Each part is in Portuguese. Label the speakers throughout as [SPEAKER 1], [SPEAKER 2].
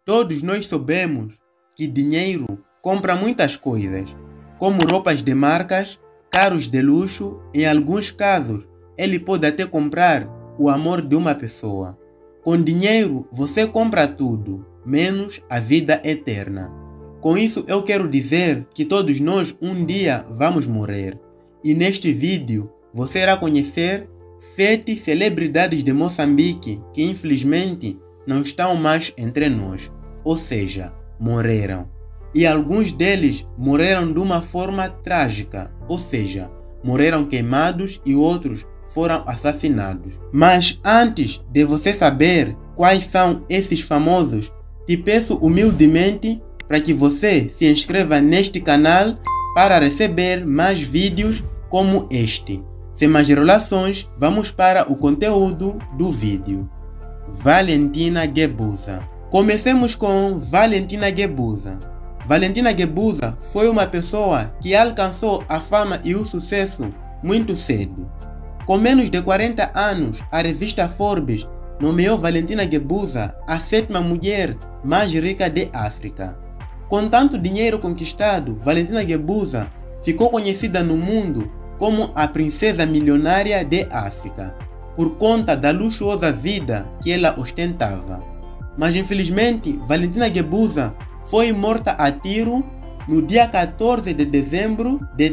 [SPEAKER 1] Todos nós sabemos que dinheiro compra muitas coisas, como roupas de marcas, carros de luxo. Em alguns casos, ele pode até comprar o amor de uma pessoa. Com dinheiro, você compra tudo, menos a vida eterna. Com isso, eu quero dizer que todos nós um dia vamos morrer. E neste vídeo, você irá conhecer 7 celebridades de Moçambique que infelizmente não estão mais entre nós, ou seja, morreram. E alguns deles morreram de uma forma trágica, ou seja, morreram queimados e outros foram assassinados. Mas antes de você saber quais são esses famosos, te peço humildemente para que você se inscreva neste canal para receber mais vídeos como este. Sem mais enrolações, vamos para o conteúdo do vídeo. Valentina Guebuza. Comecemos com Valentina Guebuza. Valentina Guebuza foi uma pessoa que alcançou a fama e o sucesso muito cedo. Com menos de 40 anos, a revista Forbes nomeou Valentina Guebuza a 7ª mulher mais rica de África. Com tanto dinheiro conquistado, Valentina Guebuza ficou conhecida no mundo como a princesa milionária de África, por conta da luxuosa vida que ela ostentava. Mas infelizmente, Valentina Guebuza foi morta a tiro no dia 14 de dezembro de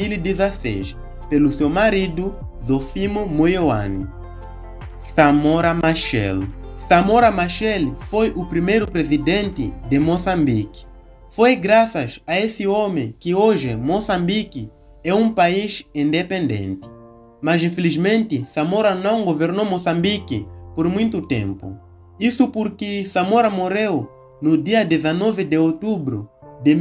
[SPEAKER 1] 2016 pelo seu marido, Zofimo Moyoane. Samora Machel. Samora Machel foi o primeiro presidente de Moçambique. Foi graças a esse homem que hoje Moçambique é um país independente. Mas infelizmente Samora não governou Moçambique por muito tempo. Isso porque Samora morreu no dia 19 de outubro de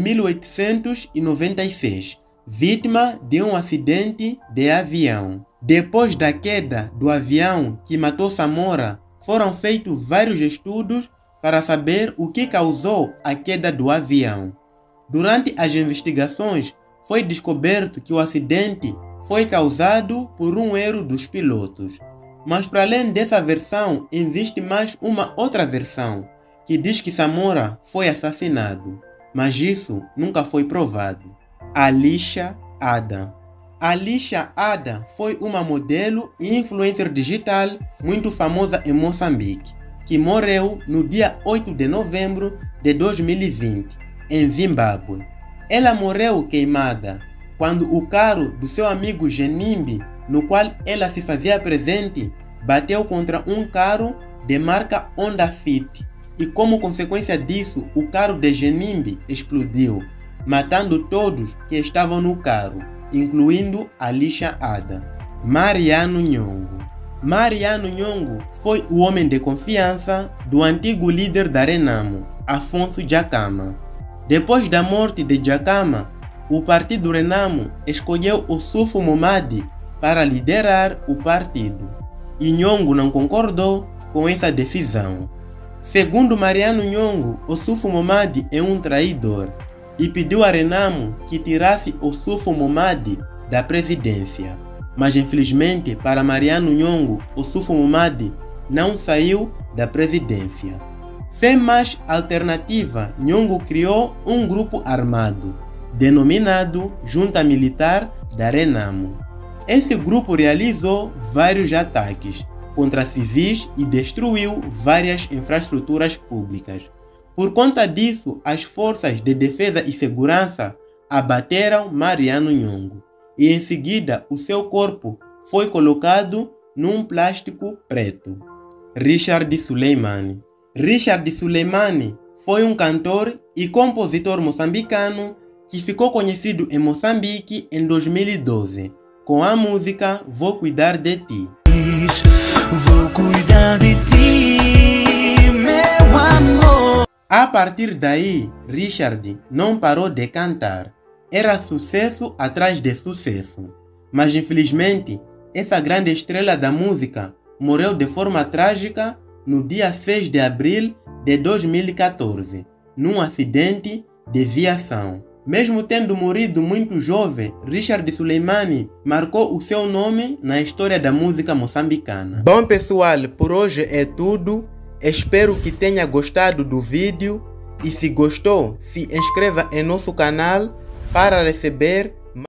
[SPEAKER 1] 1896, vítima de um acidente de avião. Depois da queda do avião que matou Samora, foram feitos vários estudos para saber o que causou a queda do avião. Durante as investigações, foi descoberto que o acidente foi causado por um erro dos pilotos. Mas para além dessa versão, existe mais uma outra versão, que diz que Samora foi assassinado, mas isso nunca foi provado. Alicia Ada. Alicia Ada foi uma modelo e influencer digital muito famosa em Moçambique, que morreu no dia 8 de novembro de 2020, em Zimbábue. Ela morreu queimada quando o carro do seu amigo Genimbi, no qual ela se fazia presente, bateu contra um carro de marca Honda Fit e, como consequência disso, o carro de Genimbi explodiu, matando todos que estavam no carro, incluindo Alicia Ada. Mariano Nhongo. Mariano Nhongo foi o homem de confiança do antigo líder da Renamo, Afonso Dhlakama. Depois da morte de Dhlakama, o partido Renamo escolheu Osufo Momadi para liderar o partido, e Nhongo não concordou com essa decisão. Segundo Mariano Nhongo, Osufo Momadi é um traidor e pediu a Renamo que tirasse Osufo Momadi da presidência. Mas infelizmente para Mariano Nhongo, Osufo Momadi não saiu da presidência. Sem mais alternativa, Nhongo criou um grupo armado, denominado Junta Militar da Renamo. Esse grupo realizou vários ataques contra civis e destruiu várias infraestruturas públicas. Por conta disso, as forças de defesa e segurança abateram Mariano Nhongo e em seguida o seu corpo foi colocado num plástico preto. Richard Suleimani. Richard Suleimani foi um cantor e compositor moçambicano que ficou conhecido em Moçambique em 2012 com a música Vou Cuidar de Ti.
[SPEAKER 2] Vou cuidar de ti, meu amor.
[SPEAKER 1] A partir daí, Richard não parou de cantar. Era sucesso atrás de sucesso. Mas infelizmente, essa grande estrela da música morreu de forma trágica no dia 6 de abril de 2014, num acidente de viação. Mesmo tendo morrido muito jovem, Richard Suleimani marcou o seu nome na história da música moçambicana. Bom pessoal, por hoje é tudo. Espero que tenha gostado do vídeo e se gostou, se inscreva em nosso canal para receber